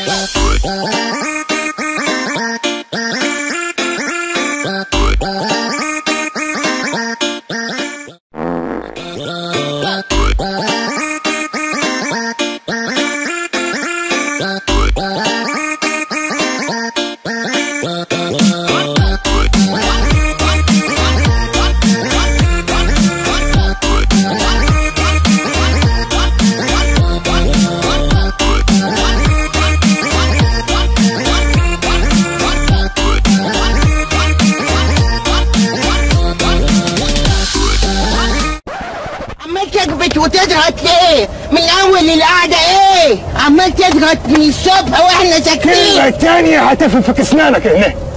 تكبت وتضغط ليه؟ من اول القعده ايه؟ عمال تضغط من الصبح واحنا ساكتين. الكلمة التانية هتفك اسنانك هنا.